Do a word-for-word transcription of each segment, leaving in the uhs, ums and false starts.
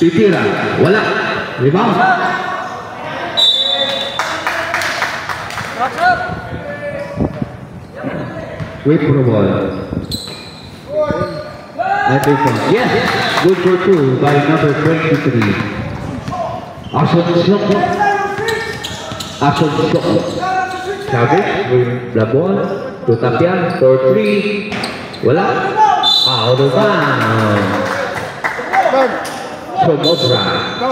Titira, wala. Rebound. Wait for the ball. And they can, yes, good for two by number twenty-three. Asunsyon. Asunsyon. Chavez with the ball to Tapian for three. Wala. Out of bounds. Somobra.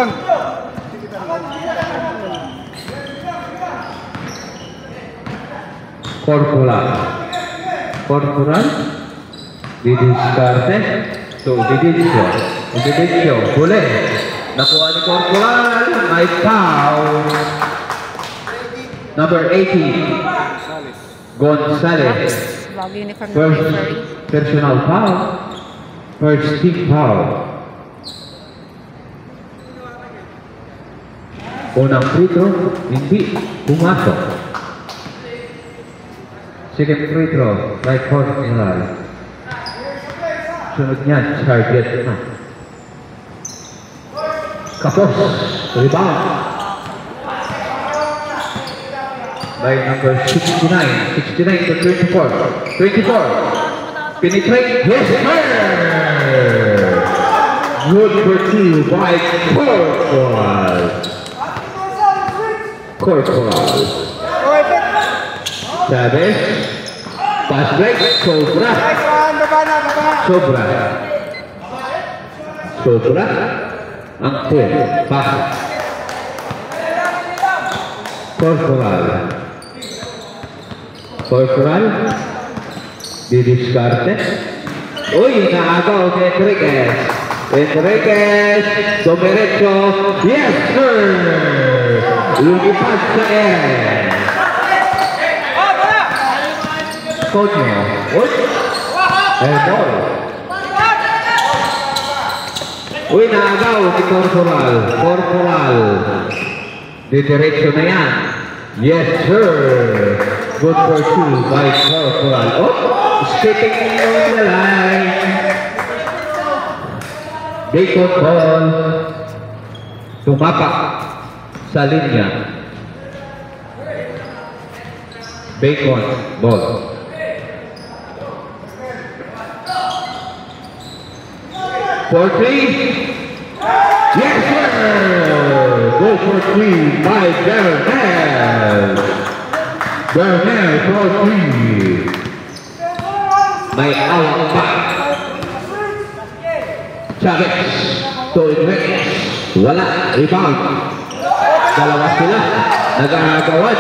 Corporal. Corporal. Didiskarte. So, Didisyo. Didisyo. Boleh. Nakuha ni Corporal. May foul. Number eighteen. Gonzalez. First personal foul. First team foul. Unang free throw, hindi pumasok. Second free throw, right court nila. Sunod niyan, target na. Kapos, rebound. By number sixty-nine, sixty-nine to twenty-four. twenty-four. Penetrate, yes, sir! Good for two by Corporal. Corporal. Chavez. Pass break. Sobra. Sobra. Sobra. Ang puwet. Pass. Corporal. Corporal. Didiskarte. Uy, naagaw kay Enriquez. Enriquez. Domerecho. Yes, sir! Lumipad sa air. Tonyo. Uy. Airball. Uy, naagaw si Corporal. Corporal. Didiretso na yan. Yes, sir. Good for two by Corporal. Oh, skipping on the line. Bacon ball. Tumapak sa linya. Bacon ball. For three. Yes, sir. Go for three by Bernal. Bernal for three. May awak pa. Chavez. To Enriquez. Wala. Rebound. Dalawa sila. Nag-aagawad.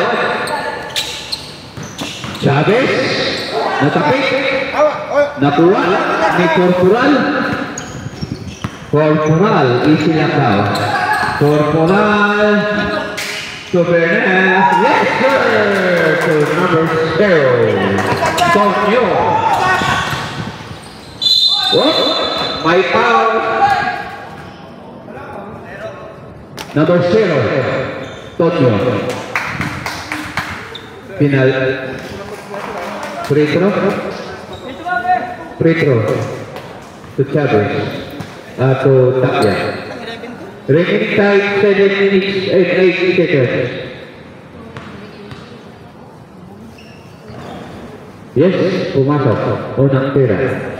Chavez. Natapik. Nakuha ni Corporal. Corporal. Easy lang daw. Corporal. To Bernal. Yes, sir. To number zero. Tonyo. What? May foul. Number zero. Tonyo. Final. Free throw. Free throw. To Chavez. Uh, to Tapia. Remaining time seven minutes and eight seconds. Yes, pumasok. Unang tira.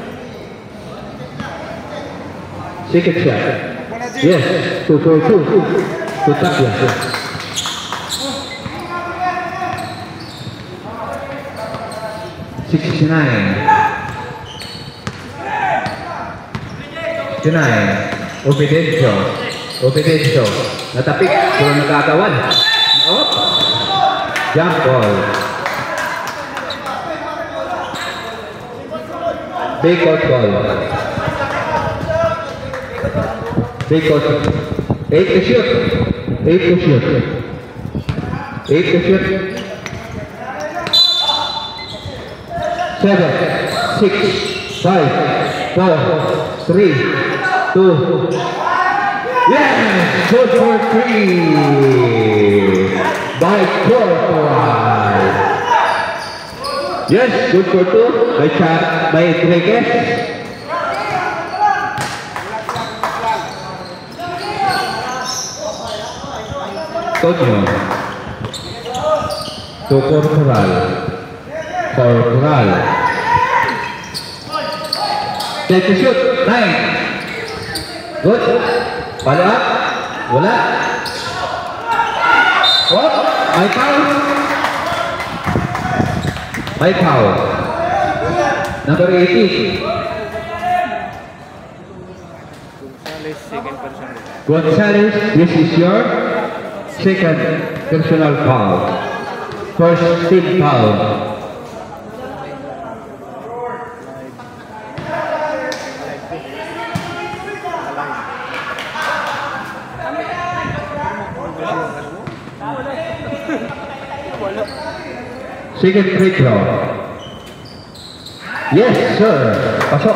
Second shot. Yes, two for two. To Tapia. sixty-nine. sixty-nine. Obedencio. Obedencio. Natapik. Pero nagkakawan. Oh. Jump ball. Bacon ball. Bacon. Eight to shoot. Eight to shoot. Eight to shoot. Seven. Six. Five. Four. Three. Two. Yes! Good for three! By Corporal. Yes, good for two. By Chad, by Enriquez. Antonio. To Corporal. Corporal. Take to shoot. Nine. Good. Follow up. Wala. Oh, may foul. May foul. Number eighteen. Gonzalez, this is your second personal foul. First team foul. Second free throw. Yes, sir. Pasok.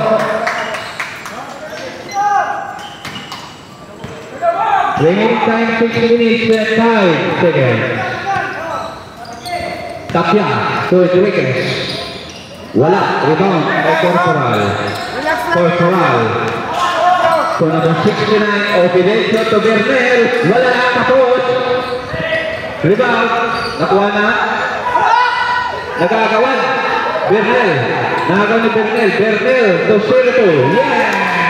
Remaining time six minutes and five seconds. Tapia to Enriquez. Wala. Rebound by Corporal. Corporal. So number sixty-nine, Ovidencio to Bernel. Wala. Tapos. Rebound. Nakuha na. Nagagawan. Bernel. Nagagawan ni Bernel. Bernel to Serto. Yeah!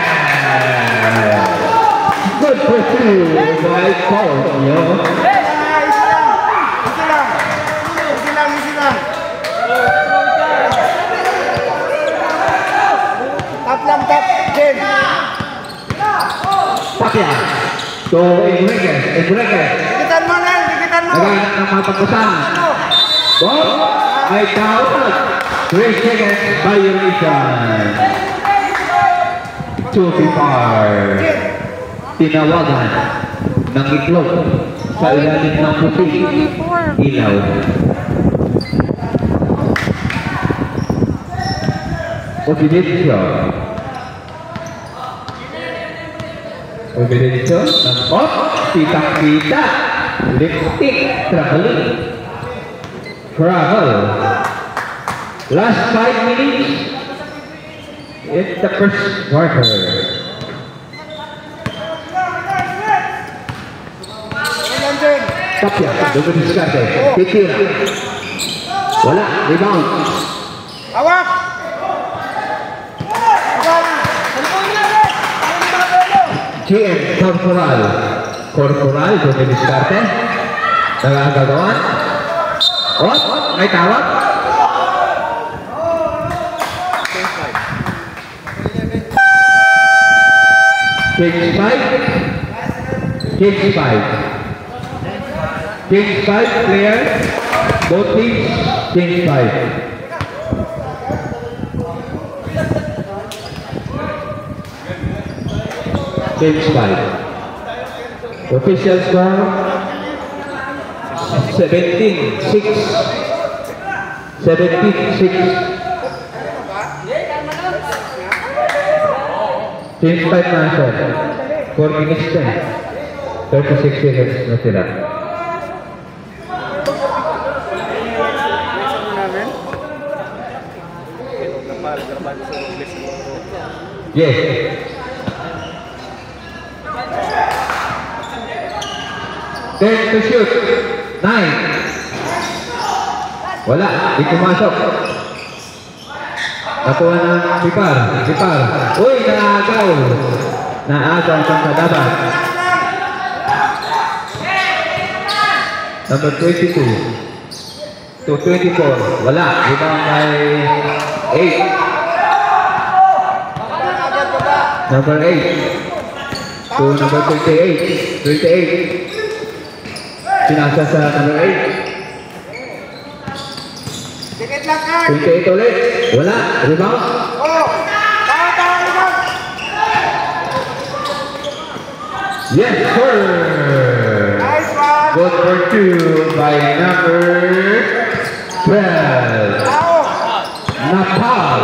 Good for two by Cornio. Tap lang, tap. Game. Tapia. To Enriquez. Enriquez. Dikitan mo na, dikitan mo. Nagagawin ng mga pagkusan. Ball. May tawag. Three seconds violation. Two far. Tinawagan ng itlog sa ilalim ng puti. Ilaw. Ovidencio. Ovidencio. Ng pop. Kita-kita. Lipstick. Traveling. Travel. Last five minutes. It's the first quarter. Tapia, doon diskarte. Titira. Wala, rebound. Hawak! G M Corporal. Corporal, doon diskarte. Nagagagawan. Oh, may tawag. Change five. Change five. Change five players. Both teams change five. Change five. Official score seventeen six. seventeen six. Change five na siya. four minutes ten. thirty-six seconds na sila. Yes. Ten to shoot. Nine. Wala. Di pumasok. Nakuha ng Pipar. Pipar. Uy, naagaw. Naagaw sa kadabat. Number twenty-two. To twenty-four. Wala. Rebound by eight. Number eight. To number twenty-eight. twenty-eight. Sinasa sa number eight. Dikit lang ka. twenty-eight ulit. Wala. Rebound. Oh! Tawa, tawa, rebound. Yes, sir. Nice one. Good for two by number twelve. Tao. Napal.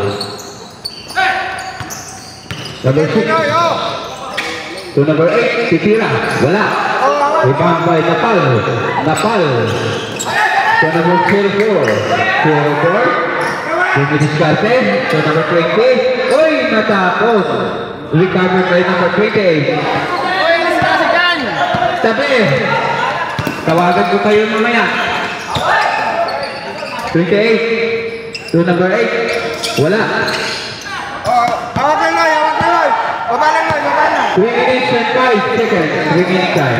Number six. Pinoy, oh. To number eight. Titira. Wala. Rebound by Napal. Napal. To number zero four. zero four. Dumidiskarte. To number twenty. Uy, natapos. Recovered by number twenty-eight. Tabi. Tawagan ko kayo mamaya. twenty-eight. To number eight. Wala. Oh, hawak lang Noy, hawak lang Noy. Baba lang Noy, baba lang. three minutes and five seconds remaining time.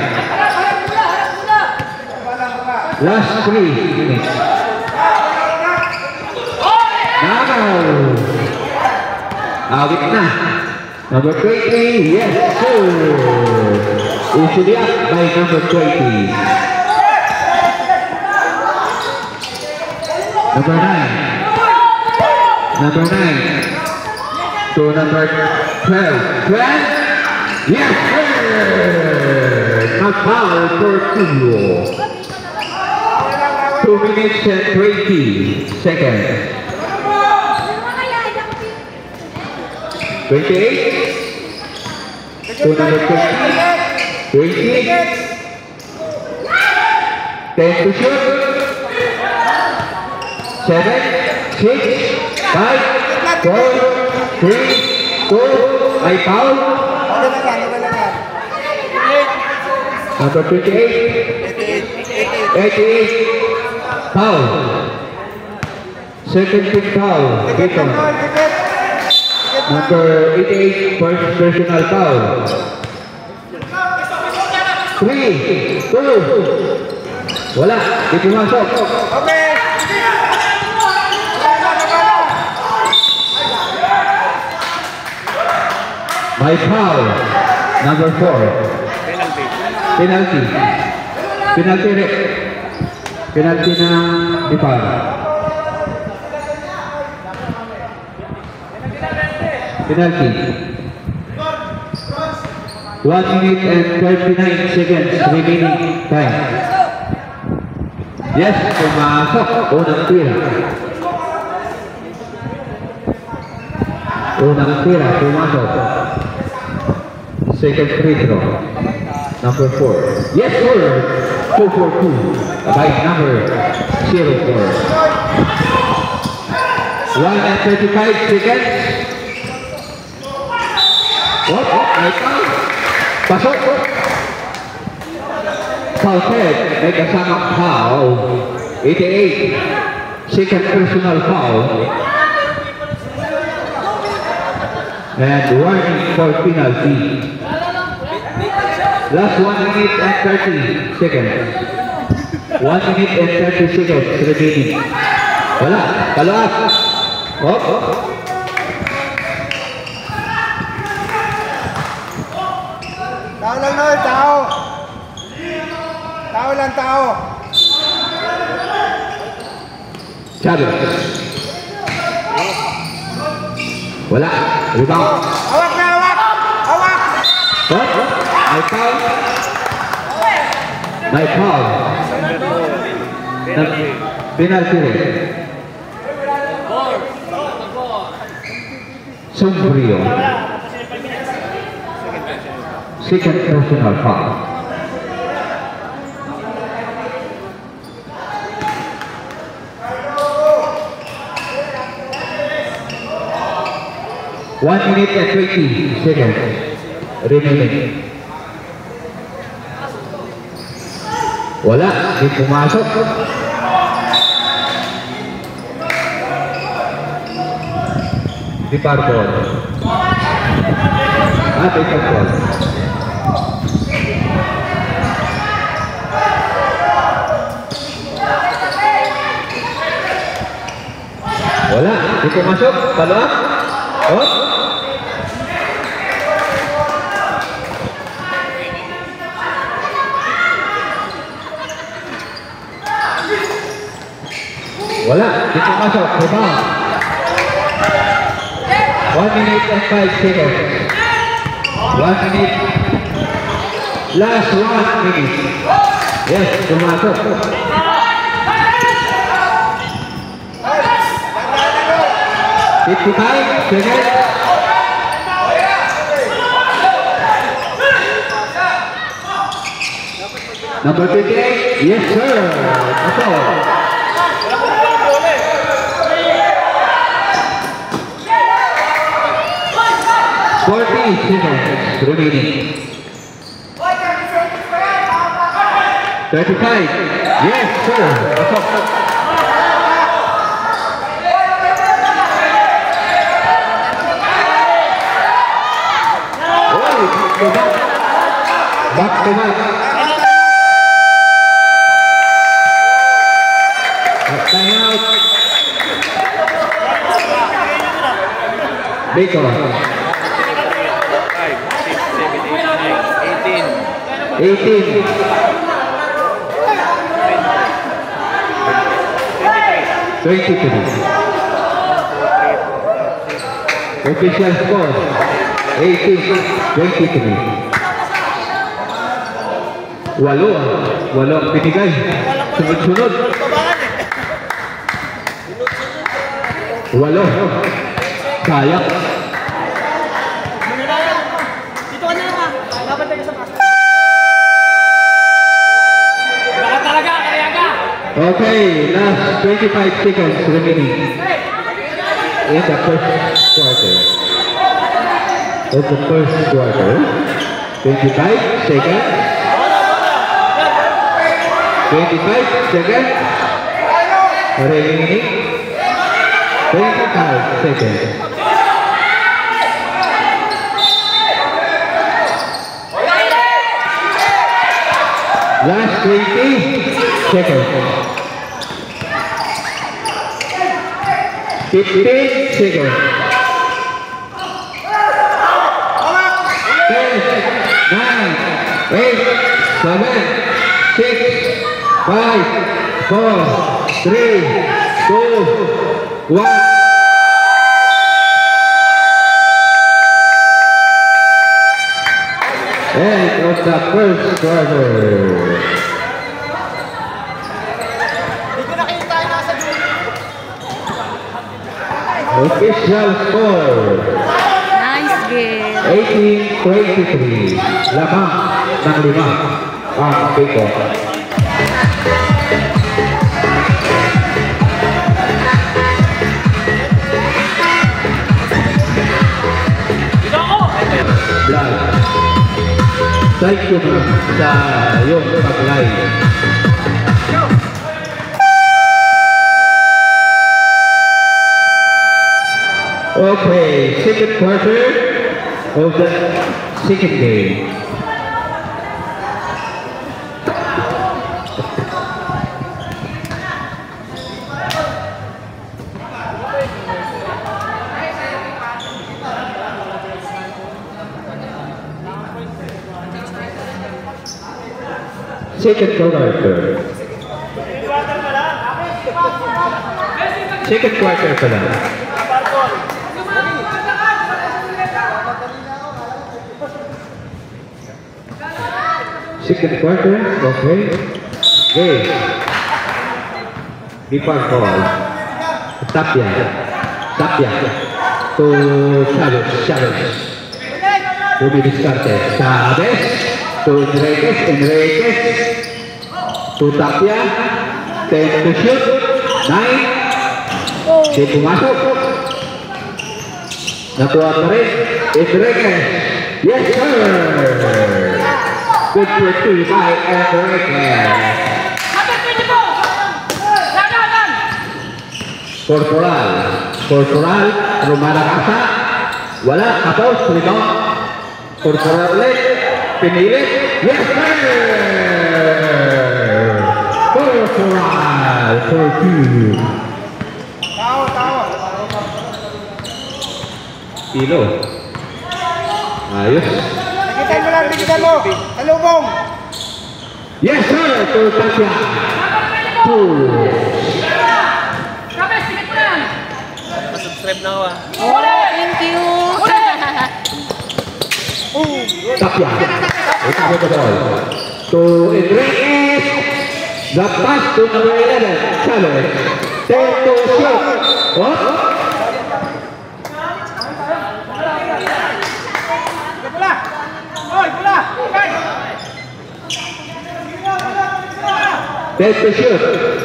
Last three minutes. Nakaw. Awit na. Number twenty, yes sir. Easily up by number twenty. Number nine. Number nine. To number twelve. twelve. Yes sir. Not foul for two. two minutes and twenty seconds. twenty-eight. To number twenty. twenty. ten to shoot. seven. six. five. four. three. two. I foul. Okay lang yan, okay lang yan. Number twenty-eight. eighty-eight. Foul. Second team foul. Dikit lang Noy, dikit. Number eighty-eight, first personal foul. three, two, wala, di pumasok. Okay. May foul, number four. Penalty. Penalty rin. Penalty ng Dipar. Penalty. one minute and thirty-nine seconds remaining time. Yes, pumasok. Unang tira. Unang tira, pumasok. Second free throw. Number four. Yes, sir. two for two. By number zero four. one and thirty-five seconds. What? What? May foul. Pasok. Foul head. May kasamang foul. eighty-eight. Second personal foul. And warning for penalty. Last one minute and thirty seconds. one minute and thirty seconds remaining. Wala. Follow up. Oh. Tao lang Noy, tao. Tao lang, tao. Chavez. Wala. Rebound. Hawak na, hawak. Hawak. What? My foul. My foul. Penalty rin. Sombrio. Second personal foul. One minute and twenty seconds remaining. Wala, di pumasok. Di parbol. Ah, di parbol. Wala, di pumasok. Follow up. Oh. Wala, di pumasok. Rebound. One minute and five seconds. One minute. Last one minute. Yes, pumasok. fifty-five seconds. Number twenty-eight. Yes, sir. That's all. forty seconds remaining. thirty-five. Yes, sir. Pasok. Oh, back. Back to back. Time out. Biko. eighteen. twenty-three. Official score. eighteen twenty-three. Walo. Walo ang pinigay. Sunod-sunod. Walo. Kaya. Dito ka na naman. Dapat tayo sa pass. Baka talaga, kaya ka. Okay, last twenty-five seconds remaining in the first quarter. Of the first quarter. twenty-five seconds. twenty-five seconds. Remaining. twenty-five seconds. Last twenty seconds. fifteen seconds. ten, nine, eight, seven, six, five, four, three, two, one. End of the first quarter. Official score. Nice game. eighteen twenty-three. Lamang ng lima ang Biko. Vlog. Thank you sa iyong pag-live. Okay, second quarter of the second game. Second quarter. Second quarter pala. Second quarter, okay. Game. Deeper ball. Tapia. Tapia. To Chavez. Chavez. To be discarded. Chavez. To Enriquez. Enriquez. To Tapia. Ten to shoot. Nine. Di pumasok. Nakuha pa rin. Enriquez. Yes, sir. Good for two by Enriquez. Corporal. Corporal. Rumarakasa. Wala. Kapos. Rebound. Corporal ulit. Pinilit. Yes, sir! Corporal for two. Tao, tao. Pilo. Ayos. Tigitan mo lang, tigitan mo. Talubong. Yes, sir! To Tapia. Two. Subscribe na ako ah. Oh, thank you. Tapia. Ito the ball. To Enriquez. The pass to number eleven. Chavez. Ten to shoot. What? Pula. Hoy, pula. Okay. Ten to shoot.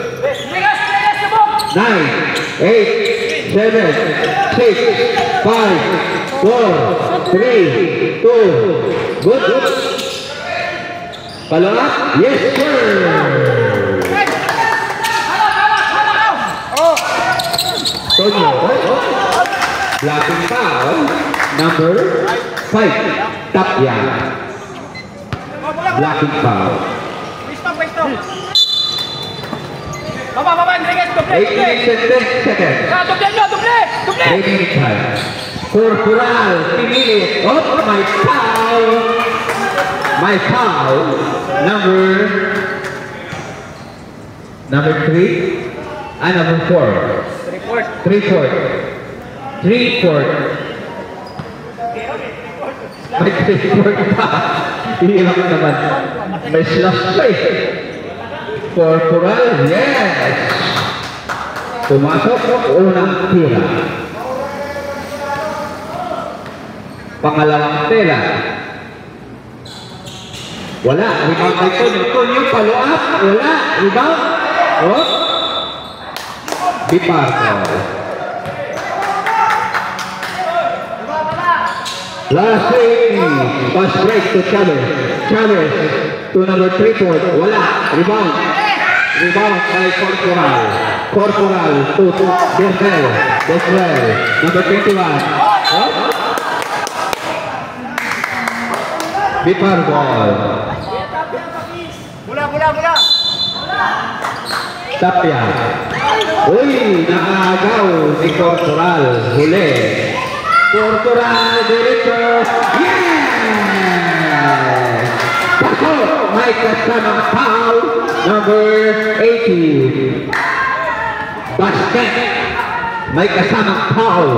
Nine, eight, seven, six, five, four, three, two, good. Follow up? Yes, sir! Oh! Tonyo. Blocking foul. Number five. Tapia. Blocking foul. Stop, stop. Baba, baba, Enriquez, doble, eight doble. minutes and ten seconds. Ah, doble nyo, doble, doble. Remaining time. Corporal, pinilit. Oh, my foul. My foul. Number... Number three. Ah, number four. Report. Three fourth. Three fourth. May three fourth pa. Hirap naman. May slash pa eh. Corporal, yes. Pumasok, unang tira. Pangalawang tira. Wala. Rebound kay Tonyo. Tonyo, follow up. Wala. Rebound. Oh. Biparto. Last three. Pass break to Chavez. Chavez to number three fourth. Wala. Rebound. Rebound by Corporal. Corporal to to Desrel. Desrel. Number twenty-one. Oh. Biparto. Bola, bola, bola! Tapia. Uy, nakaagaw si Corporal. Huli. Corporal, diretso. Yes! Pasok! May kasamang foul. Number eighty. Basket. May kasamang foul.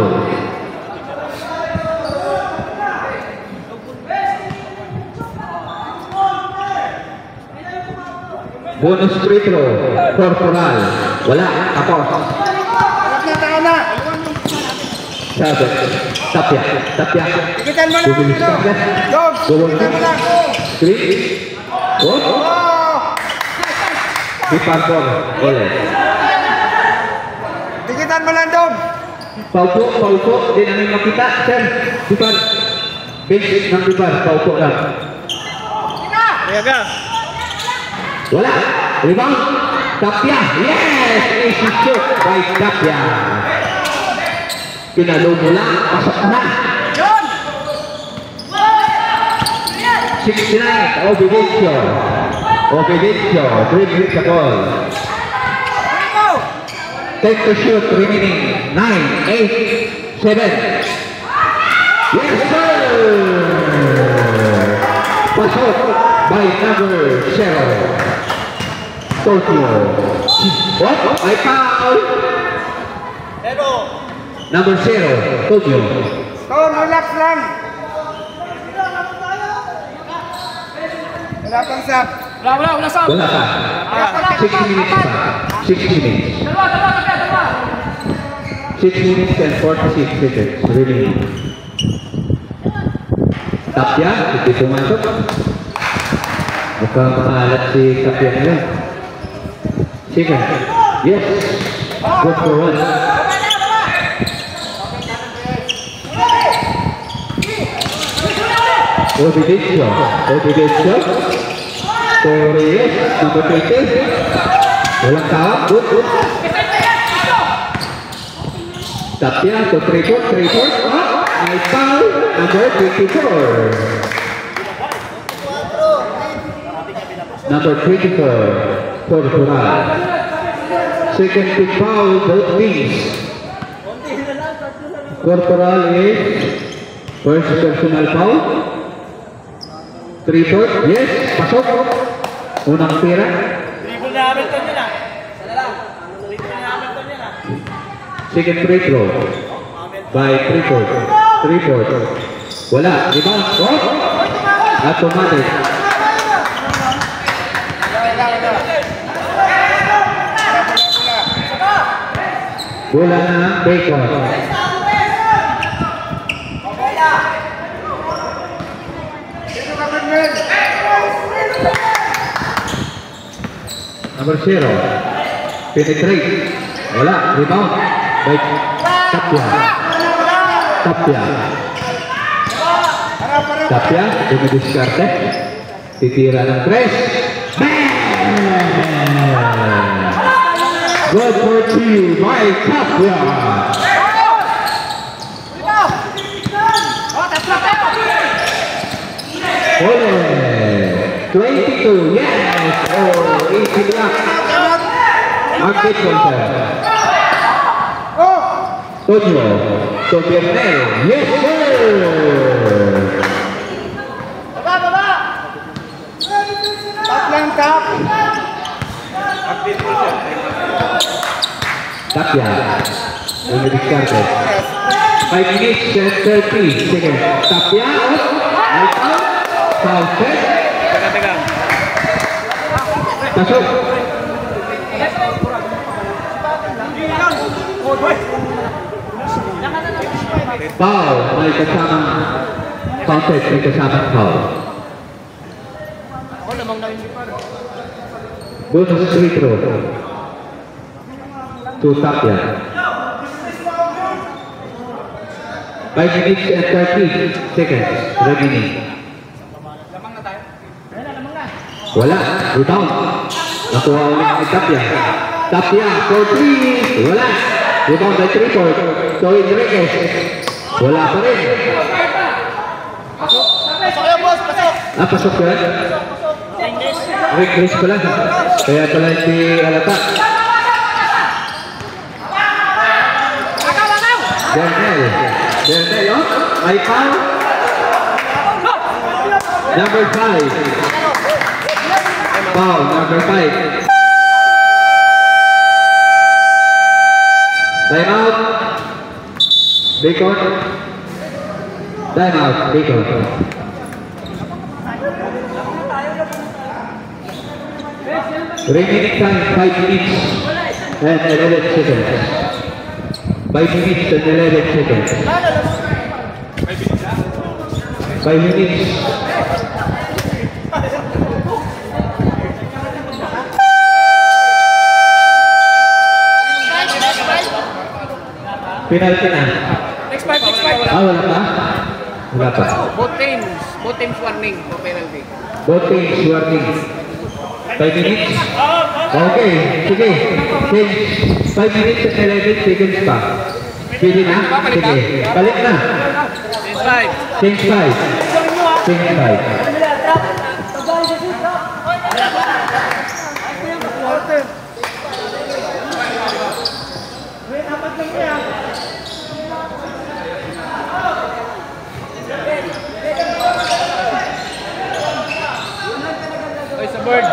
Bonus free throw. Corporal. Wala. Tapos. Harap na, tao na! Sabi. Tapia. Tapia. Tikitan mo lang! Bubulis Dog! ka. Dog! Bubulis Tikitan mo lang! ka. Three. Oh. Oh! Biparto. Ulit. Tikitan mo lang, Dog! Paupo. Paupo. Di namin makita. Sir. Bipar. Bench ng Bipar. Paupo lang. Ayaga. Wala. Rebound. Tapia. Yes! Easy shoot by Tapia. Pinalo mo lang. Pasok na. sixty-nine. Obidencio. Obidencio. Dribbling sa ball. Take to shoot. Remaining. nine, eight, seven. Yes, sir! Pasok by number zero. Tokyo. What? I foul. Number zero. Tokyo. Tom, relax lang! Wala pang sap! Wala, wala, wala sa. Wala pa. sixty minutes pa. sixty minutes. Dalawa, dalawa, dalawa, dalawa. six minutes and forty-six seconds. Remaining. Tapia. Hindi pumasok. Mukhang maalat si Tapia nila. Sige. Yes. Good for one. Obidencio. Obidencio. Torres. Number twenty. Walang tawag. Good. Good. Tapia to three four. three four. Oh, I foul. Number twenty-four. Number twenty-four. Corporal. Second to foul, both teams. Corporal is first personal foul. Three four. Yes, pasok. Unang tira. Dribble na Hamilton yun ah. Dribble na Hamilton yun ah. Second free throw by three four. three four. Wala. Rebound. Oh. Automatic. Bola na Bacon. Dito ka, Manuel! Number zero. Penetrate. Wala. Rebound by Tapia. Tapia. Harap, harap! Tapia. Dumidiskarte. Titira ng tres. Bang! Good for two by Tapia. Ole. twenty-two, yes! Oh, eighteen lang. Akit konser. Tojo. Tobiernel. Yes, sir! Tap lang, tap. Tapia. Will be discarded. five minutes and thirty seconds. Tapia. Right out. Foul set. Pasok. Foul. May kasamang foul set. May kasamang foul. Bonus free throw. To Tapia. five minutes and thirty seconds remaining. Wala, rebound. Nakuha ulit ni Tapia. Tapia for three. Wala. Rebound by three point. So Enriquez. Wala pa rin. Ah, pasok ka? Enriquez pala. Kaya pala si Alata. Dernel. Dernel, oh. May foul. Number five. Foul, number five. Time out. Bacon. Time out. Bacon. Remaining time five minutes and eleven seconds. Five minutes and eleven seconds. Five minutes. Penalty na. Next five, next five. Ah, wala pa? Wala pa. Both teams, both teams warning for penalty. Both teams warning. Five minutes. Okay, sige. Change. Five minutes and eleven seconds pa. Pwede na? Sige. Balik na. Change five. Change five. Change five. Oy, sa bird.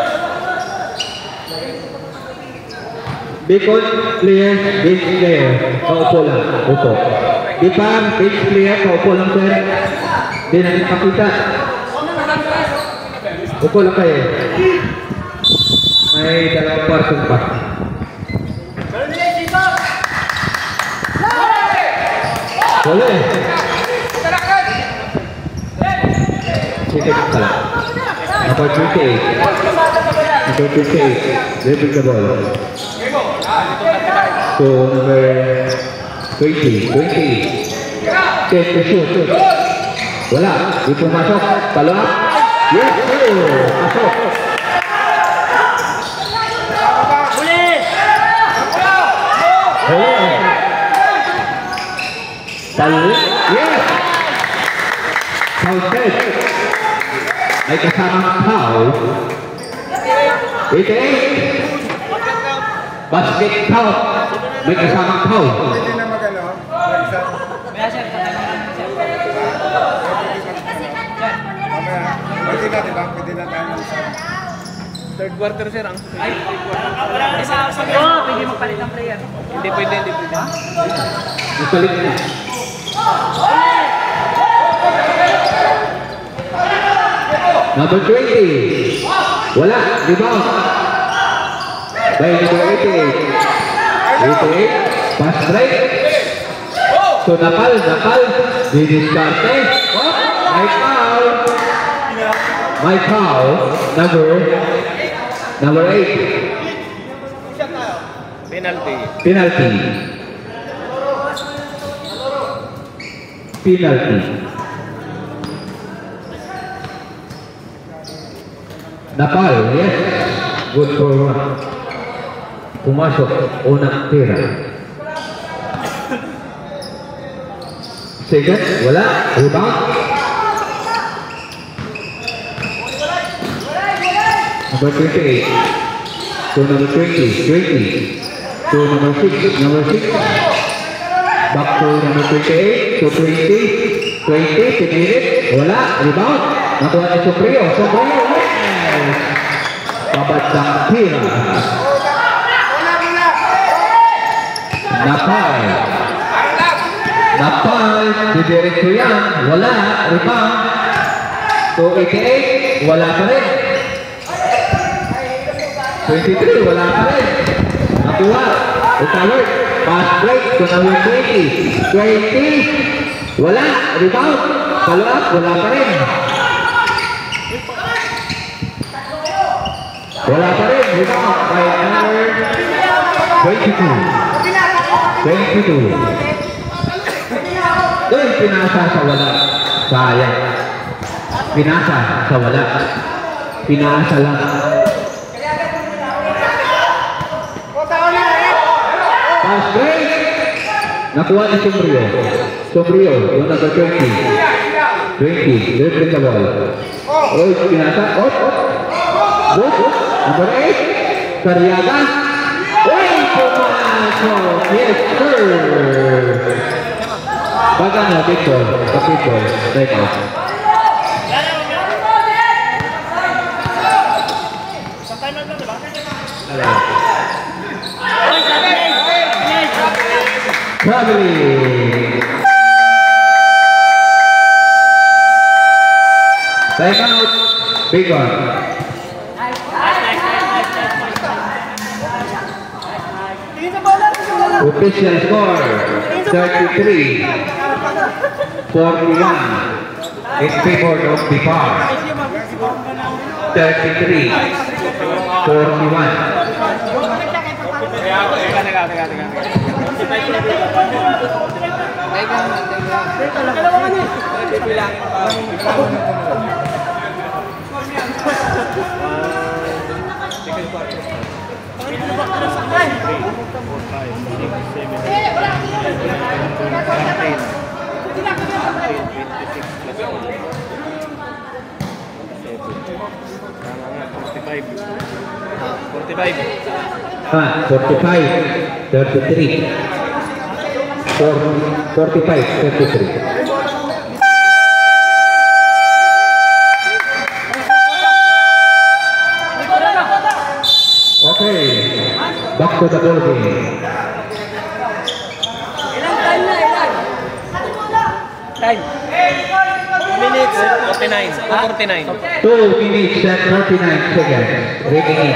Bacon player, bench player. Kaupo lang. Upo. Di pa, bench player, kaupo lang sir. Di natin pakita. Upo lang kayo. May dalawang person pa. Wala eh. Sige ka lang. Number twenty-eight. Number twenty-eight. Dribbling the ball. So number twenty. twenty. Set to shoot. Wala. Di pumasok. Follow up. Yes, sir. Pasok. Huli. Follow. Yes. Foul set. May kasamang foul. eighty-eight. Basket foul. May kasamang foul. Hindi na magano. Pwede na, di ba? Pwede na tayo. Third quarter sir ang. Ay, third quarter. Wala na sa sabi. Oh, pwede magpalit ng player. Hindi pwede, hindi pwede. Balik na. Number twenty. Wala. Rebound. By number eighty-eight. eighty-eight. Pass break. So napal, napal. Didiskarte. Oh, may foul. May foul. Number number eight. Penalty. Penalty. Penalty. Napal, yes. Good for one. Pumasok, unang tira. Second, wala. Rebound. Number twenty-eight. To number twenty. twenty. To number six. Number six. Back to number twenty-eight. To twenty. twenty. Pinilit. Wala. Rebound. Nakuha ni Sombrio. Sombrio. Yes. Pabadsang tira. Napal. Napal. Didiretso yan. Wala. Rebound. two eighty-eight. Wala pa rin. twenty-three. Wala pa rin. Nakuha. Recovered. Pass break to number twenty. twenty. Wala. Rebound. Follow up. Wala pa rin. Wala pa rin. Rebound by number twenty-two. twenty-two. Doon pinasa sa wala. Sayang. Pinasa sa wala. Pinasa lang. Pass break. Nakuha ni Sombrio. Sombrio. Yung number twenty. twenty. Let's get the ball. Oh, pinasa. Oh, oh. Good. Number eight. Sariaga. Oh, pumasok. Yes, sir. Baga na, big ball. Big ball. Take out. Traveling. Time out. Big one. Official score thirty-three forty-one in favor of the bar. thirty-three forty-one. Teka, teka, teka, teka. forty-five. Ah, forty-five thirty-three. forty-five thirty-three. Okay, back to the ball game. Time. two minutes, forty-nine. forty-nine. two minutes and forty-nine seconds. Remaining.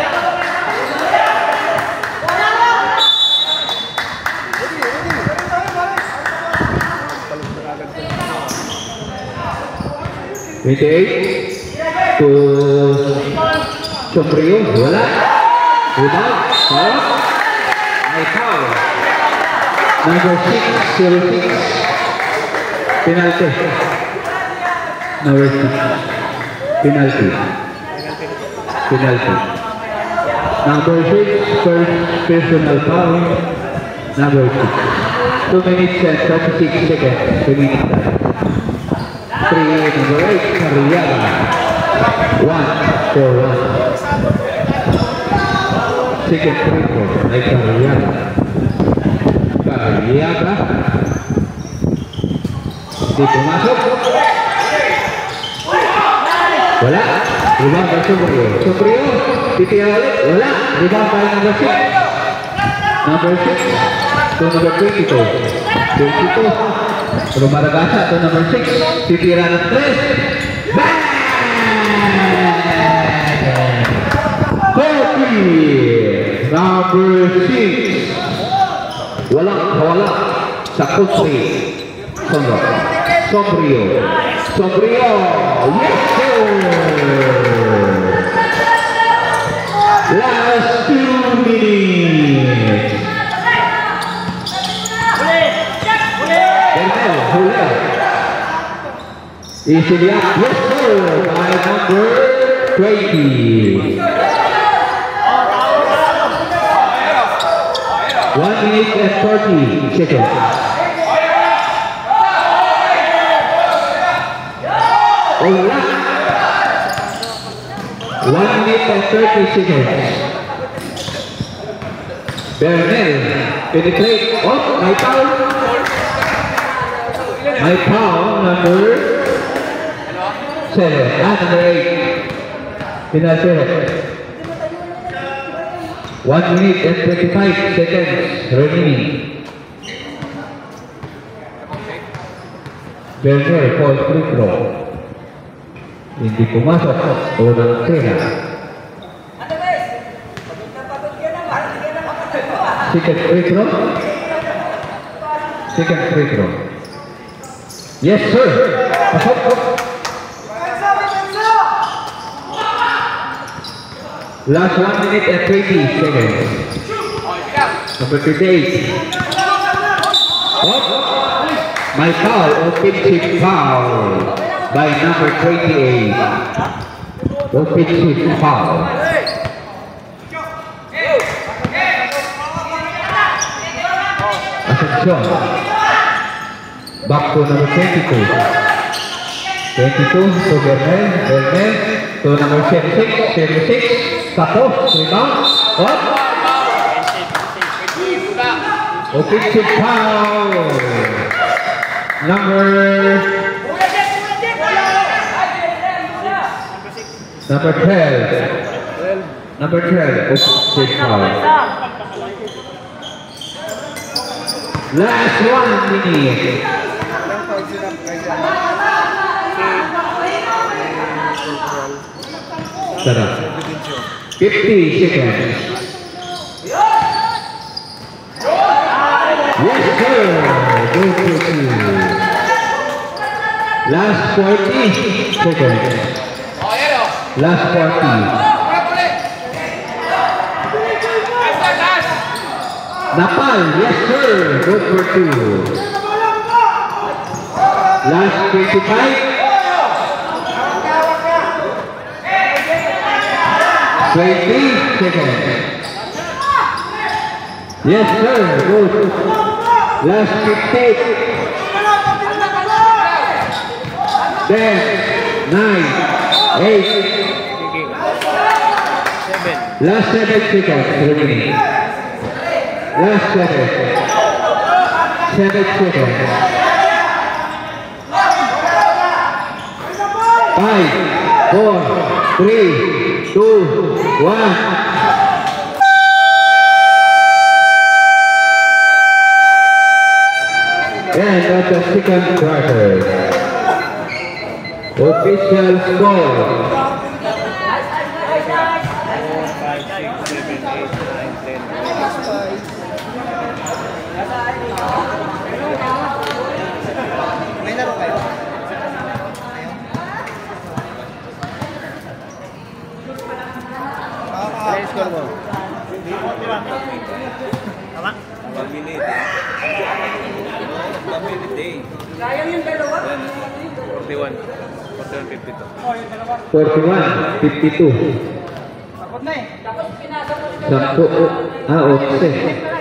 twenty-eight to Sombrio. Wala. Rebound. Foul. Ay foul. Number six, zero six. Penalty. Number six. Penalty. Penalty. Number six, first personal foul. Number six. two minutes and thirty-six seconds. Remaining time. three, number eight, Sariaga. one, four, one. Second free throw by Sariaga. Sariaga. Dito masuk. Wala. Rebound by Sombrio. Sombrio. Titira ulit. Wala. Rebound by number six. Number six. To number twenty-two. twenty-two. Rumaragasa to number six. Titira ng tres. Bang! forty. Number six. Walang kawala sa country. Sombrio. Sombrio. Sombrio. Yes, sir. Last two minutes. Julia. Easily up. Yes, sir. By number twenty. One minute and forty seconds. Wala. One minute and thirty seconds. Bernal, penetrate. Oh, my foul. My foul, number seven. Ah, number eight. Penalty. One minute and twenty-five seconds remaining. Bernal, fall free throw. Hindi pumasok. Unang tira. Second free throw. Second free throw. Yes, sir. Pasok po. Last one minute and twenty seconds. Number twenty-eight. Oh, my foul, offensive foul by number twenty-eight. Offensive foul. Attention. Back to number twenty-two. twenty-two to Bernal. Bernal to number seventy-six. seventy-six. Tapos, rebound. Up. Offensive foul. Number Number twelve. Number twelve. Offensive foul. Last one minute. Sarap. fifty seconds. Yes, sir. Go to two. Last forty seconds. Last forty. Napal. Yes, sir. Go for two. Last twenty-five. twenty seconds. Yes, sir. Good. Last fifteen. ten, nine, eight. Last seven seconds remaining. Last seven. Seven seconds. Five, four, three, two, one. And at the second quarter, official score. May laro kayo? Ayaw? Score mo? Tama? one minute. one minute day. forty-one. forty-one fifty-two. forty-one fifty-two. Sampu. Ah, okay.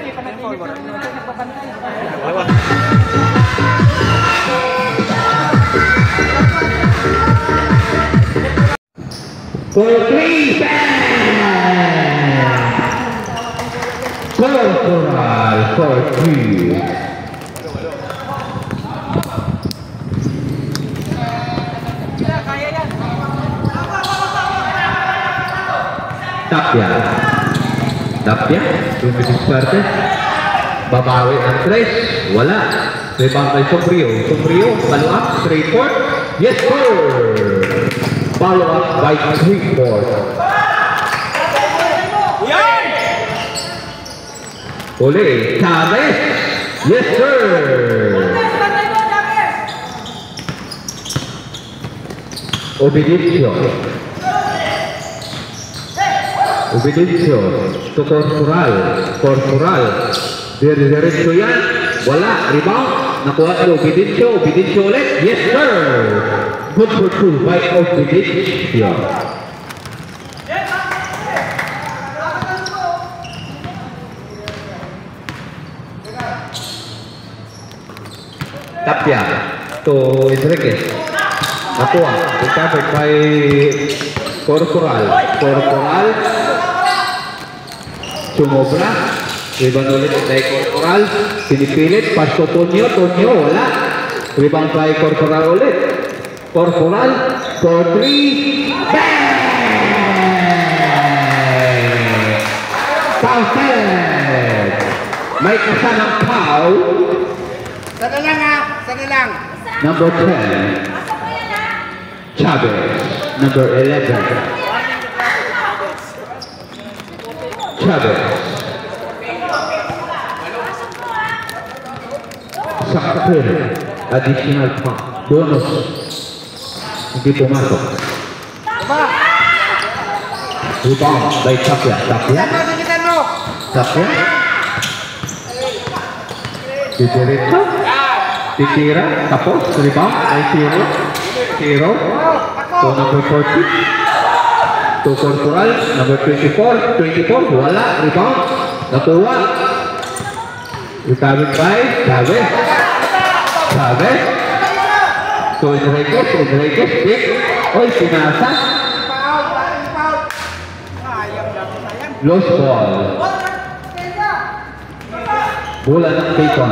For three Corporal for two. Tapia. Tapia. Tumitis parte. Babawi ng tres. Wala. Rebound kay Sombrio. Sombrio. Follow up. three four. Yes, sir. Follow up by three four. Uli. Chavez. Yes, sir. Obidicio. Obidicio to Corporal. Corporal. Dire-diretso yan. Wala. Rebound. Nakuha ni Obidicio. Obidicio ulit. Yes, sir. Good for two by Obidicio. Tapia to Enriquez. Nakuha. Recovered by Corporal. Corporal. Sumobra. Rebound ulit by Corporal. Pinipilit. Pass to Tonyo. Tonyo. Wala. Rebound by Corporal ulit. Corporal. For three. Bang! Foul set. May kasanang foul. Sana lang ha. Sana lang. Number ten. Chavez. Number eleven. Chavez. Sakapir. Additional foul. Bonus. Hindi pumasok. Rebound by Tapia. Tapia. Sigitan mo. Tapia. Didiretso. Titira. Tapos. Rebound by Zero. Zero. To number forty. To Corporal. Number twenty-four. twenty-four. Wala. Rebound. Nakuha. Recovered by Chavez. Chavez. To Enriquez. Enriquez. Pick. Oy, pinasa. Lost ball. Bola ng Payton.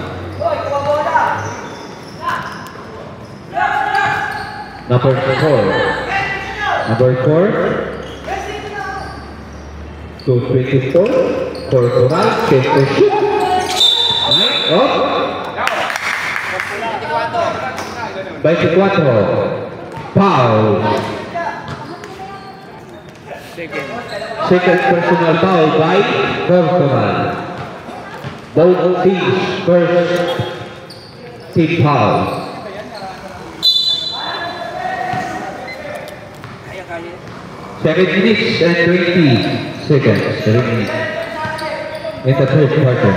Number four. Number four. To twenty-four. Corporal. Center shoot. Oh. twenty-four. Foul. Second personal foul by Corporal. Both teams first team foul. Seven minutes and twenty seconds. Seven minutes in the third quarter.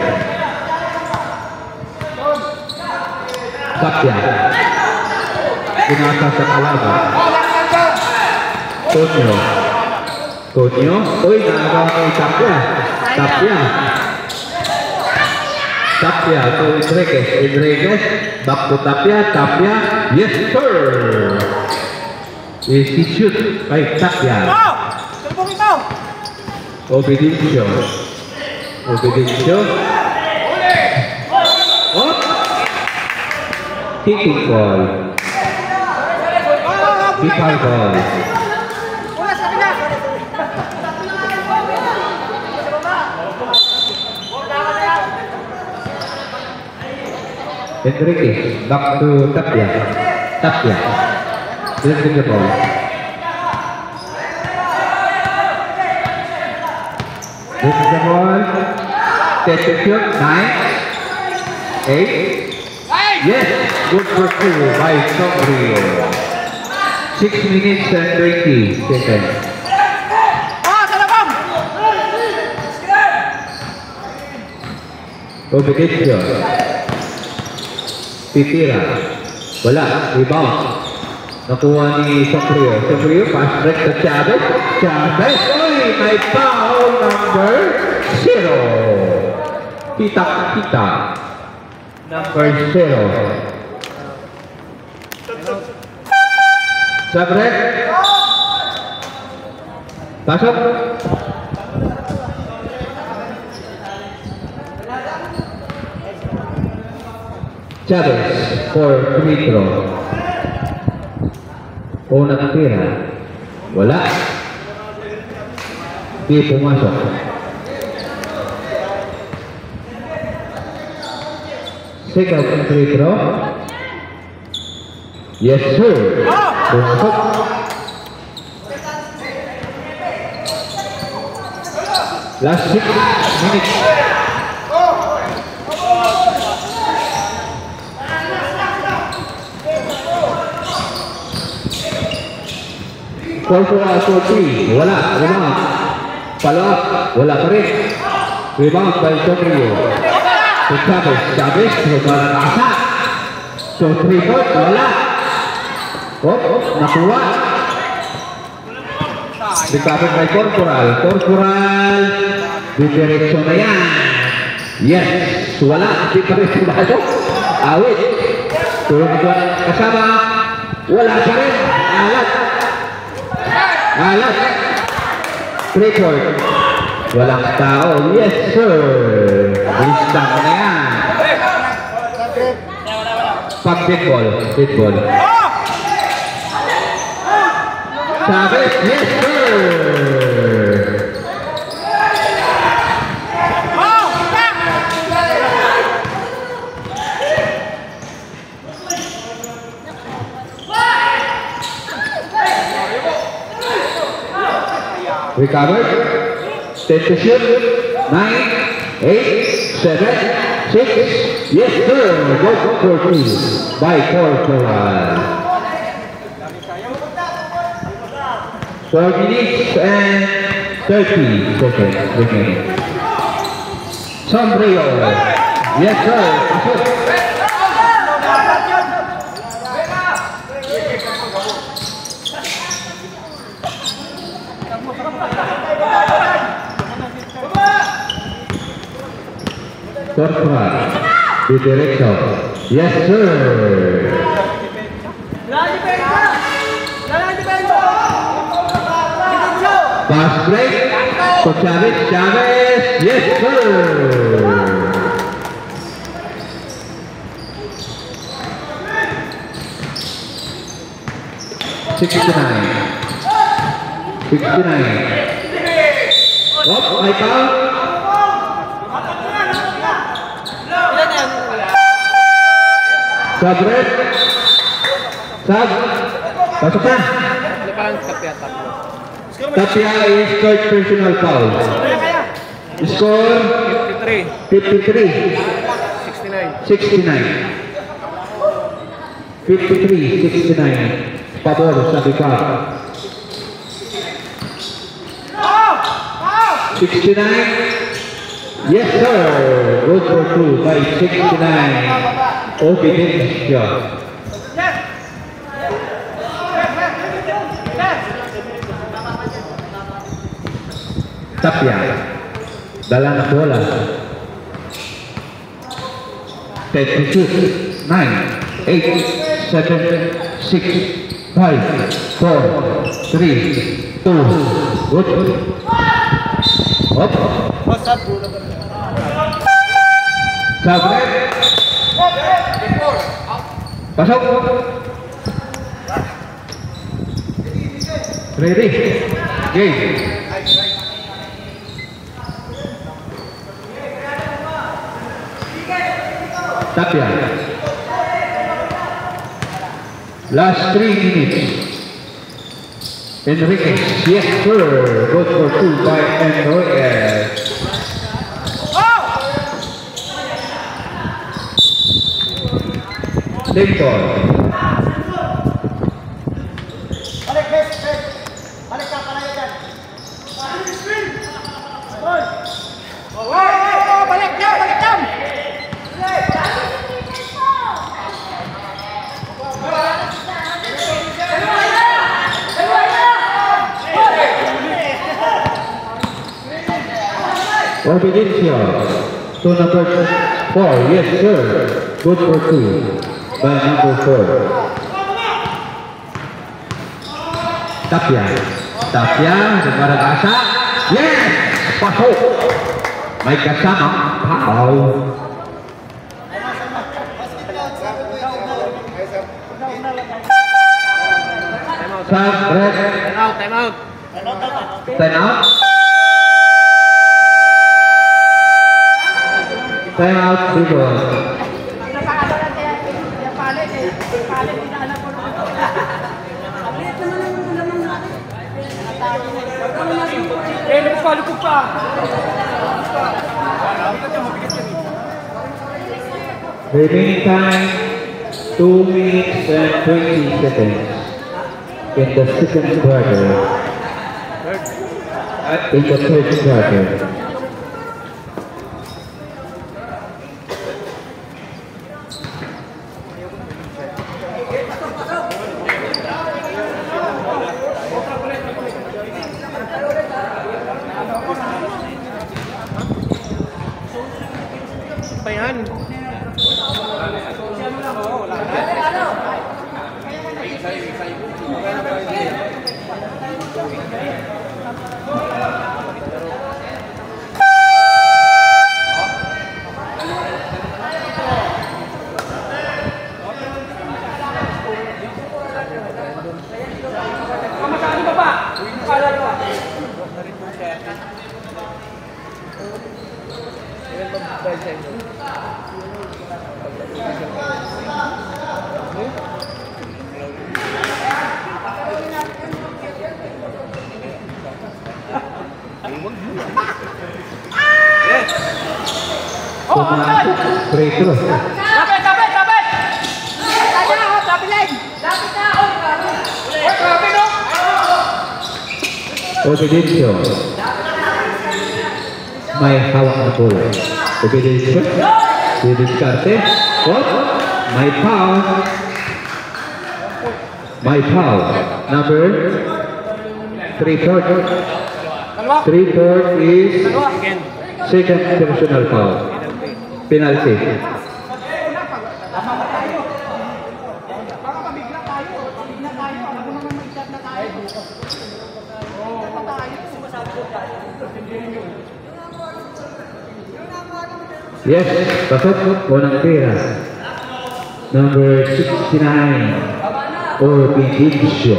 Tapia. Pinasa sa kalaban. Tonyo. Tonyo. Uy, nakagawa kay Tapia. Tapia. Tapia to Enriquez. Enriquez. Back to Tapia. Tapia. Yes, sir. Is he shoot by Tapia. Obediencio. Obediencio. Oh. Kicking ball. Big ball. Enriquez, back to Tapia. Tapia. Dribbling the ball. Dribbling the ball. Test to shoot. Nine. Eight. Yes. Good for two by Sombrio. Six minutes and twenty seconds. Obediencio. Titira. Wala. Rebound. Nakuha ni Sombrio. Sombrio. Pass break to Chavez. Chavez. Uy! May foul number zero. Kita-kita. Number zero. Sabrek. Pasok. Chavez for free throw. Unang tira. Wala. Di pumasok. Second free throw. Yes, sir. Pumasok. Last six minutes. Corporal for three. Wala. Rebound. Follow up. Wala pa rin. Rebound by Sombrio. To Chavez. Chavez. Rebound asa. So three point. Wala. Oh, oh. Nakuha. Recovered by Corporal. Corporal. Didiretso na yan. Yes. Wala. Hindi pa rin sumalo. Awit. Tulong ito kasama. Wala pa rin. Alat. Alat. Three point. Walang tao. Yes, sir. Listang na yan. Pag pitball. Pitball. Sabit. Yes, sir. Recovered. ten to shoot. nine, eight, seven, six. Yes, sir. Go for two by Corporal. four minutes and thirty seconds remaining. Sombrio. Yes, sir. Shoot. Corporal, di derecho. Yes, sir. Pass break. To Chavez. Chavez. Yes, sir. Sixty-nine. Sixty-nine. Oh, I count. Sab red. Sab. Pasok na. Tapia is third personal foul. Score fifty-three. sixty-nine. sixty-nine. fifty-three sixty-nine. Pabor sa Bicap. sixty-nine. Yes, sir. Good for two by sixty-nine. Obedience shot. Tapia. Dala na bola. ten to shoot. nine, eight, seven, six, five, four, three, two. Good. Up. Sabre. Pasok. Ready. Game. Tapia. Last three minutes. Enriquez. Yes, sir. Good for two by Enriquez. Lincoln. Obediencio to number four. Yes, sir. Good for two by number four. Tapia. Tapia. Sekarang asa. Yes. Pasok. May kasama. Foul. Time out. Time out. Time out. Time out, people. Eh, nagpapalo ko pa. Remaining time, two minutes and twenty seconds in the second quarter. In the third quarter. Pa yan. sa inyo. Pumasok. Free throw. Kapit, kapit, kapit! Kapit na, kapit leg! Kapit na! Oy, kapit no! Obedisyo. May hawak na bola. Obedisyo. Didiskarte. Oh, may foul. May foul. Number three four. three four is second personal foul. Penalty. Yes, pasok unang tira. Number sixty-nine, Orbidisio.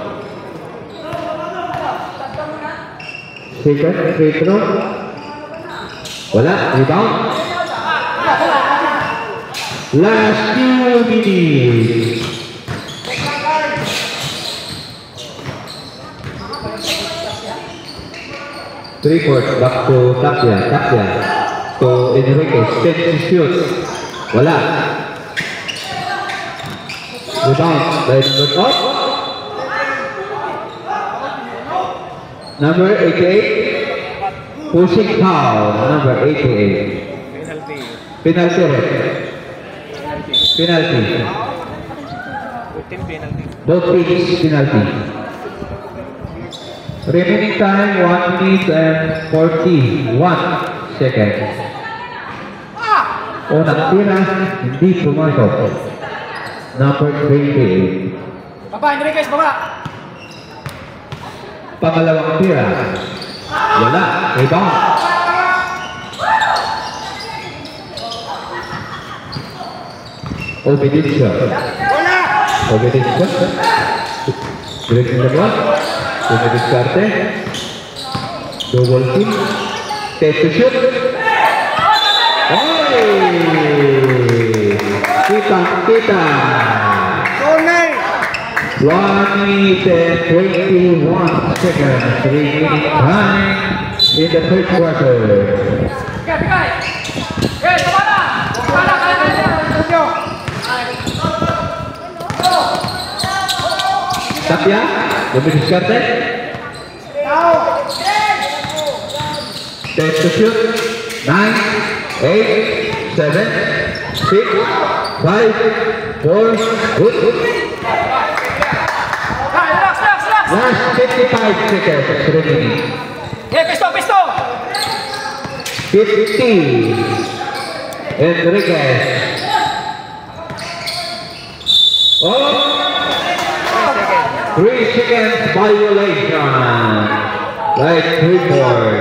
Second free throw. Wala, rebound. Last two minutes. Three fourths back to Tapia, Tapia. To Enrique, set to shoot. Wala. Rebound by number four. Number eighty-eight. Pushing foul. Number eighty-eight. Penalty. Penalty. Penalty. Team penalty. Both teams penalty. Remaining time one minute and forty-one seconds. Unang tira, hindi pumasok. Number twenty-eight. Baba, Enriquez, baba! Pangalawang tira. Wala. Rebound. Obedisyo. Obedisyo. Direct na ba? Didiskarte. Double team. Test to shoot. Kita-kita. one minute and twenty-one seconds remaining time in the third quarter. Bigay, bigay! Eh, tabala! Tabala, kaya kaya! Tapia, lebih diskarte. Test to shoot. nine, eight, seven, six, five, four, good. Relax, relax, relax! Last fifty-five seconds remaining. Eh, pisto, pisto! fifty. Enriquez. Oh! Three seconds violation. Right report.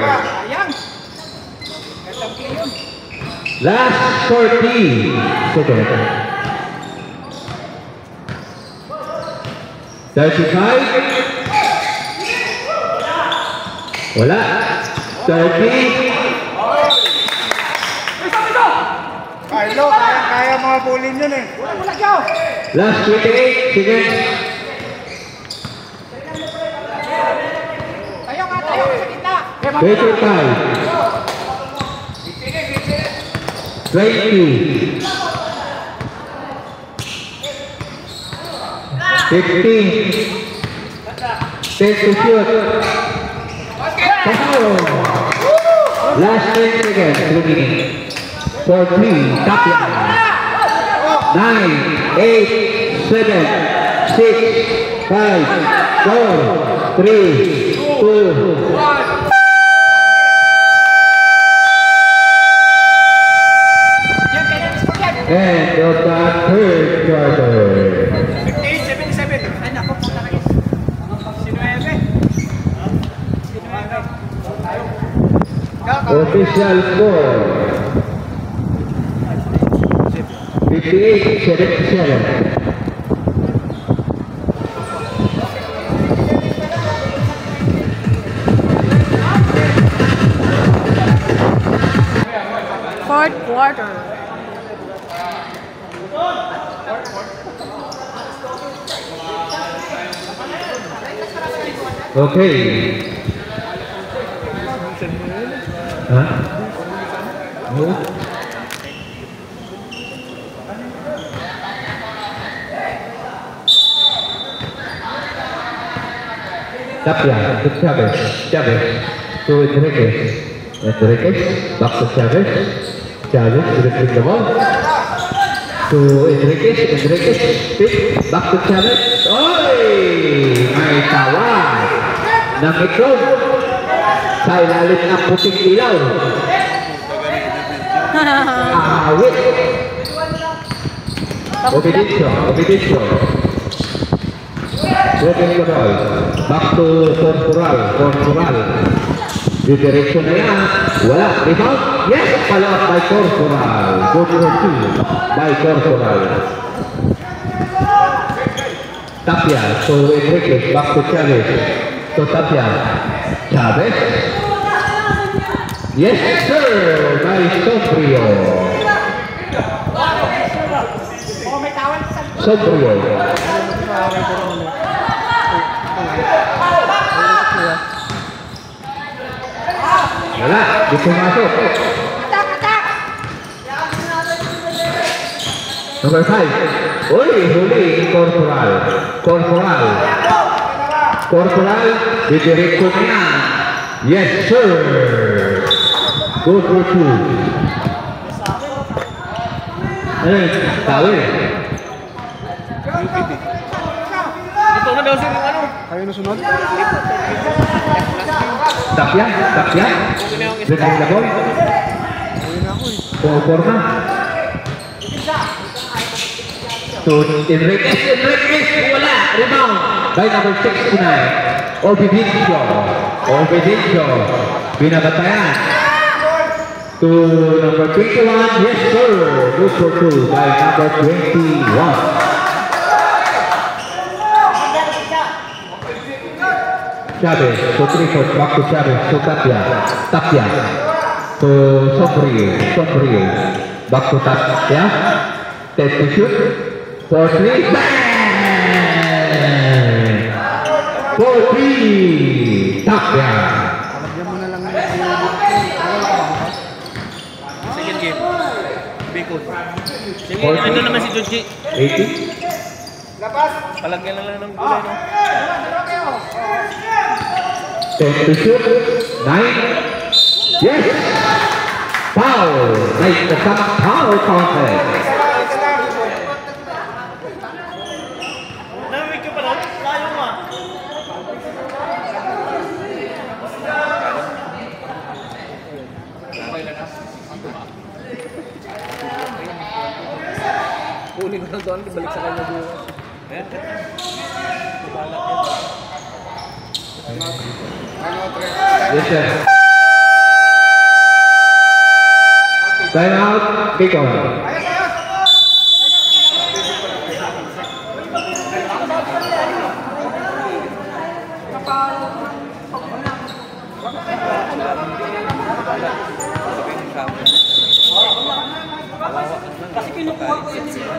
Last forty seconds. thirty-five. Wala. thirty. Carlo, kaya, kaya mga bulin yun eh. Last twenty-eight seconds. Tayo ka, tayo ka sa kita! twenty-five. twenty. fifteen. ten to shoot. Foul. Last ten seconds remaining. For three, Tapia. Nine, eight, seven, six, five, four, three, two, one. And of the third quarter. fifty-eight, seventy-seven. Ay, naku, punta kayo. Sinuebe. Official score. fifty-eight seventy-seven. Fourth quarter. Okay. Hah? Oh. Tapia, to Chavez, Chavez, to Enriquez, Enriquez, back to Chavez, Chavez, retrieve the ball, to Enriquez, Enriquez, pick, back to Chavez, oy! May tawag ng itlog sa ilalim ng puting ilaw. Awit. Obedicio, Obedicio. Broken the ball. Back to Corporal, Corporal. Di direksyon na yan. Wala. Rebound. Yes! Follow up by Corporal. Good for two by Corporal. Tapia to Enriquez. Back to Chavez. To Tapia. Chavez. Yes, sir! By Sobrio. Sobrio. Wala, di pumasok. Number five. Uy, huli Corporal. Corporal. Corporal, didiretso na yan. Yes, sir. Good for two. Eh, tawin. Ito na daw sir yung ano. Kayo na sunod? Tapia, Tapia. Retrieve the ball. Pumuporma. To Enriquez, Enriquez, wala. Rebound by number sixty-nine. Obedicio. Obedicio. Binabatayan. To number twenty-one. Yes, sir. Good for two by number twenty-one. Chavez, to three foot, back to Chavez, to Tapia, Tapia, to Sobrio, Sobrio, back to Tapia, ten to shoot, for three, bang! For three, Tapia. Palagyan mo na lang yung Second game. Bicol. Sige, ano naman si Joji. eighty. Palagyan lang lang ng gulay, no? ten to shoot, nine. Yes! Foul! Nice the foul contest. Namimig ka pa nun? Layo mo ah. Kunin ko lang doon, balik sa kanya bukas. Ayan, balak yan. Yes, sir. Time out, Bicol. Kasi kinukuha ko yun siya.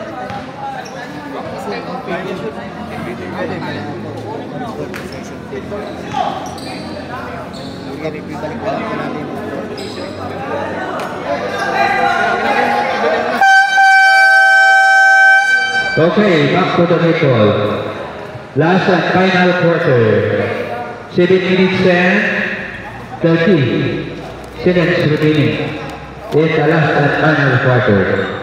Okay, back to the Bicol. Last and final quarter. seven minutes and thirty seconds remaining in the last and final quarter.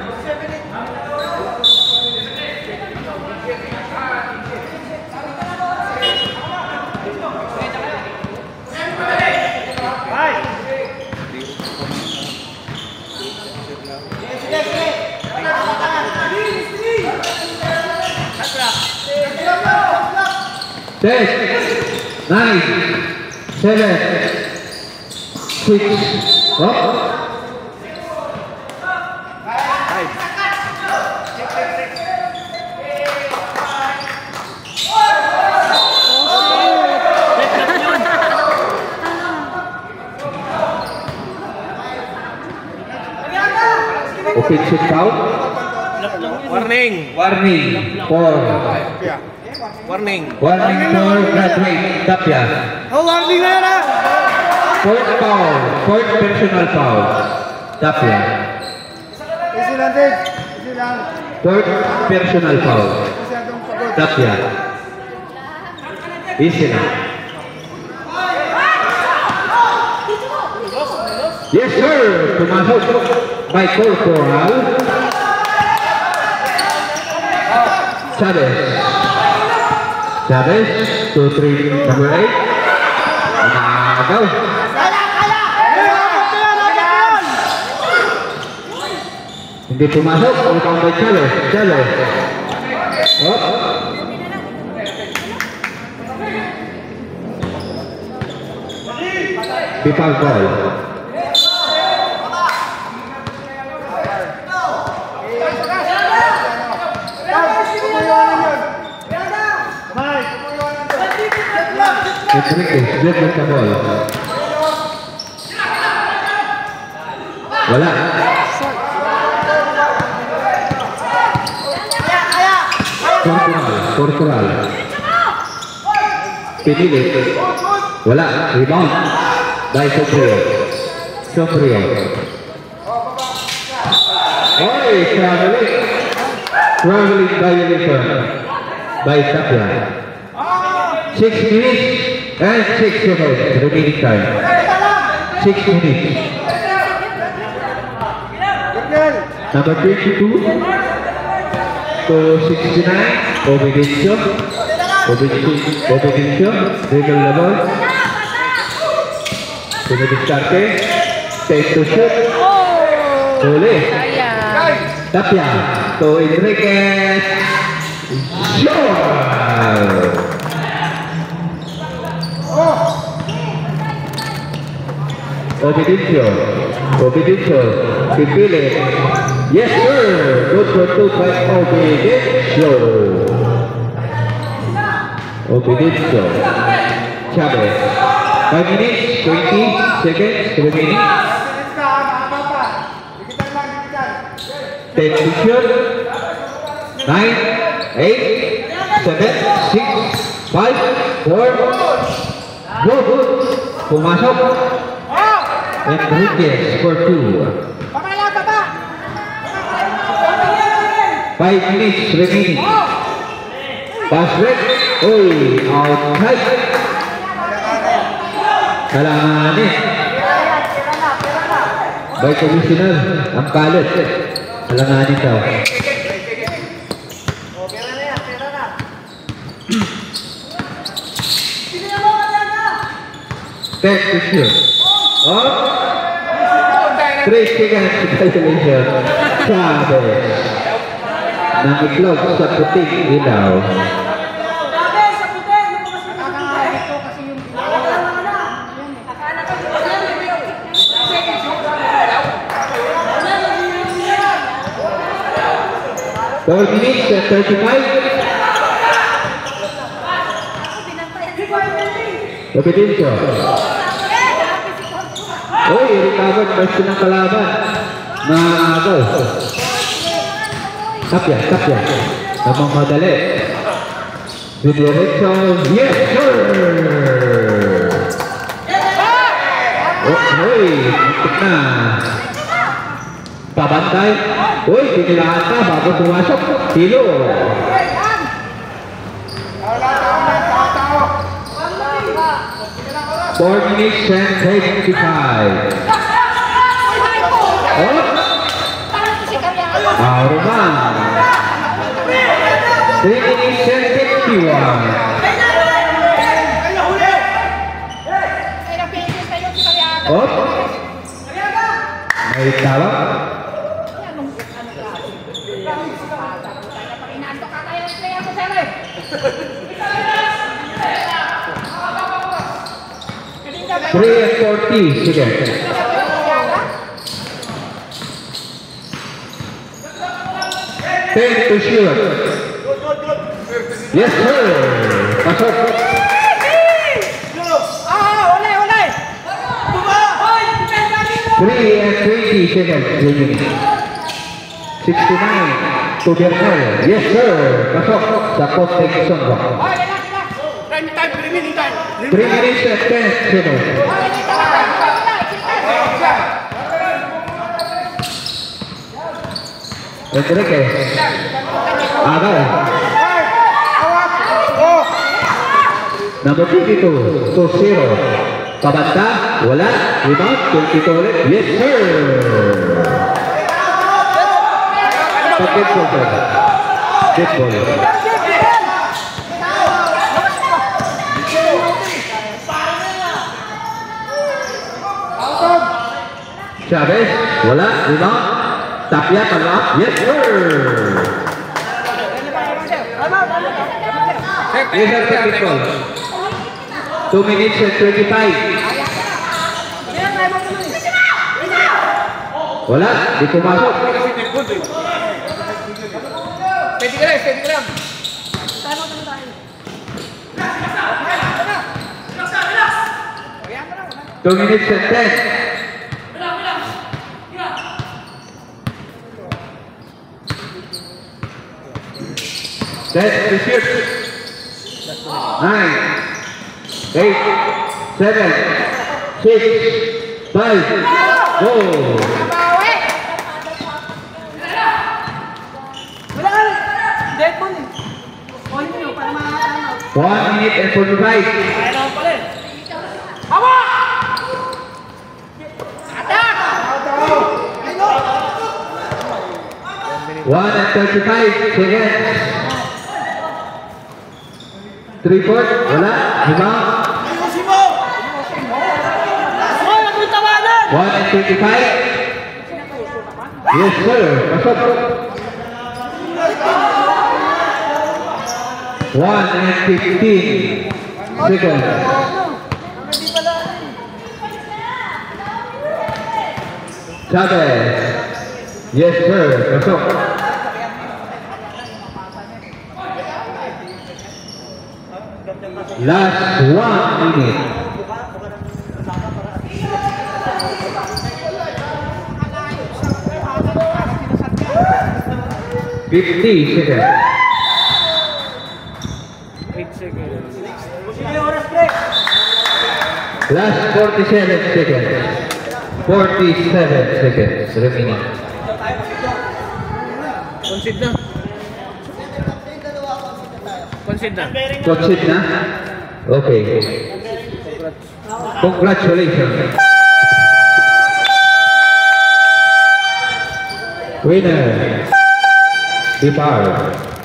ten, nine, seven, six, oh. Offensive foul. Warning. Warning for Warning. warning for graduate Tapia. Oh, warning na yan ha! Fourth foul, fourth personal foul. Tapia. Easy lang, Dave. Easy lang. Fourth personal foul. Masyadong pagod. Tapia. Easy na. Yes sir, pumasok by Corporal Chavez. Chavez, two three, number eight. Nagaw. Hindi pumasok, utang by Chavez. Chavez. Oh. Pipal ball. Enriquez, dia with the ball. Wala. Corporal, Corporal. Pinili. Wala. Rebound. By Soprio. Soprio. Oy, traveling. Traveling violation. By Tapia. Six minutes. And six seconds remaining time. Six minutes. Number twenty-two to sixty-nine. Obedencio. Obedencio. Obedencio. Dribble level. Sudah di-starte. Take to shoot. Boleh. Tapia. To Enriquez. Shot. Obedencio, Obedencio, dipilih. Yes sir, good for two by Obedencio. Obedencio, Chavez. Five minutes, twenty seconds remaining. Ten to shoot. Nine, eight, seven, six, five, four. Go, good. Pumasok. Enriquez for two. Five minutes remaining. Pass break. Oy, outside. Kalanganin. By commissioner, ang kalit. Kalanganin daw. Ten to shoot. Oh, three seconds violation. Chavez. Nang-itlog sa puting ilaw. Four minutes and thirty-five. Obedencio. Uy, recovered first ng kalaban. Naagaw. Tapia, Tapia. Nagmamadali. Didiretso. Yes, sir! Oh, uy, muntik na. Pabantay. Uy, pinilaan na bago pumasok. Tilo. Four minutes and twenty-five. Oh, Aruman. Three minutes and fifty-one. Oh, may tawag. Three and forty seconds. Ten to shoot. Yes sir. Pasok. Three and twenty seconds remaining. sixty-nine to Bernal. Yes, sir. Pasok sa posting Sonro. Time, time, three minutes time. three minutes and ten seconds. Enrique. Agaw. Number twenty-two to zero. Pabanta. Wala. Rebound. twenty-two ulit. Yes, sir. Pag-deadball, sir. Deadball. Chavez, wala, rebound, Tapia, palap, yes sir! Yes sir, technical. two minutes and twenty-five. Wala, di pumasok. Steady ka lang, steady ka lang. two minutes and ten. Let's shoot. Nine, eight, seven, six, five, go. One minute and forty-five. One and thirty-five seconds. Three point, wala, rebound. One and twenty-five. Yes sir, pasok. One and fifteen seconds. Chavez. Yes sir, pasok. Last one minute. Fifty seconds. eight seconds. Last forty-seven seconds. Forty-seven seconds remaining. Concede na. Concede na. Concede na? Okay. Congratulations. Winner. Depart.